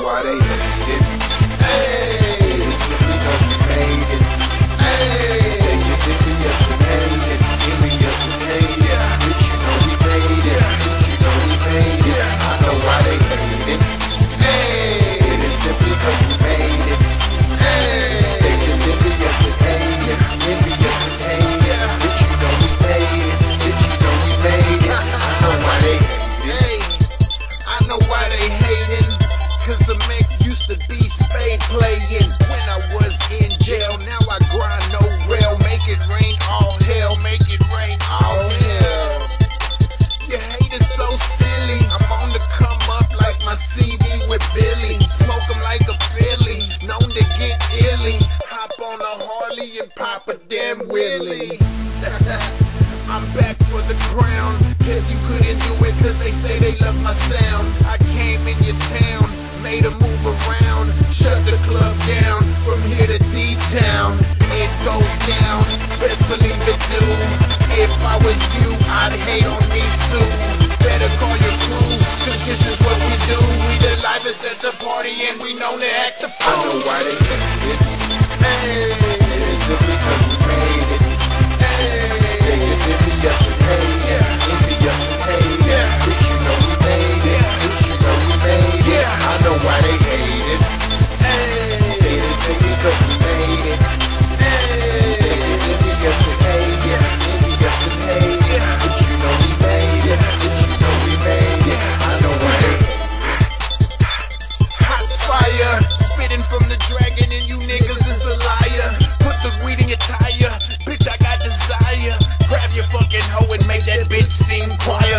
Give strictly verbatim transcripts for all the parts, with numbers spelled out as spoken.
why they hate it. Hey, it's simply cause we made it. Hey, they just envious and hate it. Envious and hate it. But you know we made it. But you know we made it. I know why they hate it. Hey, it is simply cause we made it. Hey, they just envious and hate it. Envious and hate it. But you know we made it. But you know we made it. I know why they hate it. I know why they hating, cause the mix used to be spade playing when I was in jail. Now I grind no rail, make it rain all hell, make it rain all hell. Your hate is so silly, I'm on the come up like my C D with Billy. Smoke 'em like a Philly, known to get illy. Hop on a Harley and pop a damn Willie. I'm back for the crown. Guess you couldn't do it cause they say they love my sound. I came in your town, made a move around, shut the club down, from here to D-Town. It goes down, best believe it do. If I was you, I'd hate on me too. Better call your crew, cause this is what we do. We the livest at the party and we know to act the fool. I know why they hate it. Hey, it is simply cause we made it. Hey, they just envious and hate it. Envious and hate it. But you know we made it. But you know we made it. I know why they hate it. Hey, it is simply cause we made it. Hey, they just envious and hate it. Envious and hate it. But you know we made it. But you know we made it. I know why they hate it. Hot fire, spitting from the dragon and you niggas is a liar. Put the weed in your tire, bitch I got desire. Grab your fucking hoe and make that bitch sing choir.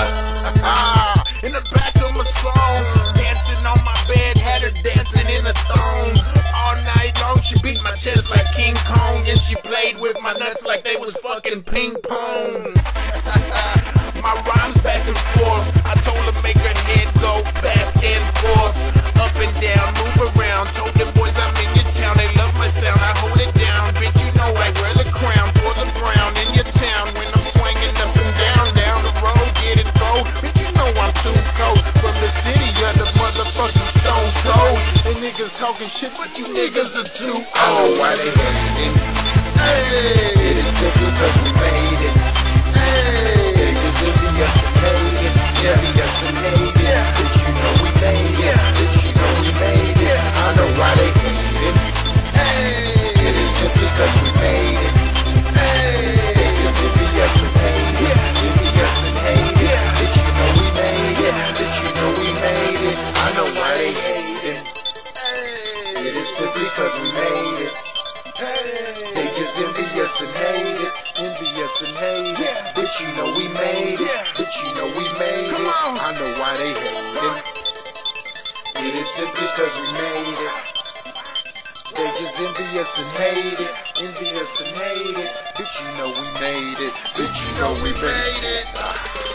In the back of my song, dancing on my bed, had her dancing in a thong. All night long she beat my chest like King Kong, and she played with my nuts like they was fucking ping pong. My rhymes back and forth, I told her make her head go back and forth, up and down, move around. Told them boys I'm in your town, they love my sound, I hold it down. Bitch you know I wear the crown for the brown in your town. When I'm swinging up and down, down the road, get it gold. Bitch you know I'm too cold, from the city of the motherfucking stone cold. And niggas talking shit, but you niggas are too old. I know why they hate it. Hey, it is simply cause we made it. Hey, they just envious and hate it. Envious and hate it. But you know we made it. But you know we made it. I know why they hate it. Hey, it is simply cause we made it. Hey, they just envious and hate it. Envious and hate it. But you know we made it. But you know we made it. I know why they hate it. It is simply cause we made it. They just envious and hate it. Envious and hate it. But you know we made it. But you know we made it. I know why they hate it. It is simply cause we made it. They just envious and hate it. Envious and hate it. But you know we made it. But you know we made it.